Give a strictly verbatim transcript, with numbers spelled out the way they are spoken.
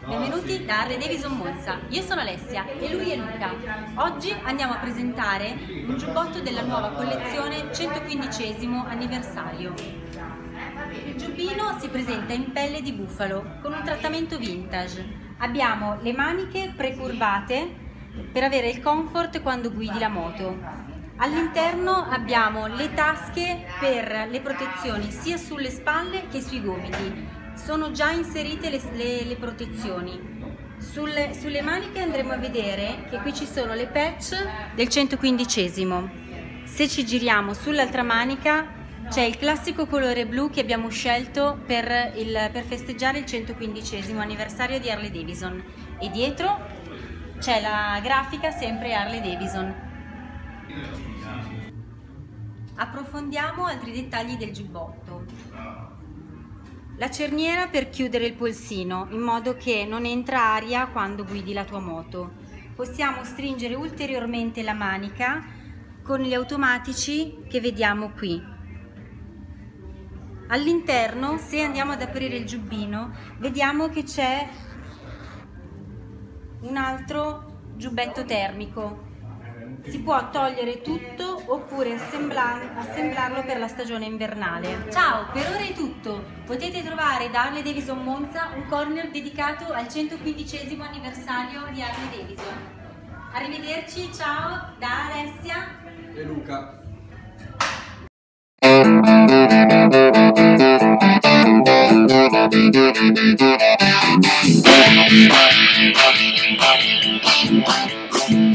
benvenuti da Harley Davidson Monza. Io sono Alessia e lui è Luca. Oggi andiamo a presentare un giubbotto della nuova collezione centoquindicesimo anniversario. Il giubbino si presenta in pelle di bufalo con un trattamento vintage. Abbiamo le maniche precurvate per avere il comfort quando guidi la moto. All'interno abbiamo le tasche per le protezioni sia sulle spalle che sui gomiti. Sono già inserite le, le, le protezioni. Sulle, sulle maniche andremo a vedere che qui ci sono le patch del centoquindicesimo. Se ci giriamo sull'altra manica c'è il classico colore blu che abbiamo scelto per, il, per festeggiare il centoquindicesimo anniversario di Harley Davidson. E dietro c'è la grafica sempre Harley Davidson. Approfondiamo altri dettagli del giubbotto. La cerniera per chiudere il polsino in modo che non entra aria quando guidi la tua moto. Possiamo stringere ulteriormente la manica con gli automatici che vediamo qui. All'interno, se andiamo ad aprire il giubbino, vediamo che c'è un altro giubbetto termico. Si può togliere tutto oppure assemblar, assemblarlo per la stagione invernale. Ciao, per ora è tutto. Potete trovare da Harley Davidson Monza un corner dedicato al centoquindicesimo anniversario di Harley Davidson. Arrivederci, ciao da Alessia e Luca. Thank you.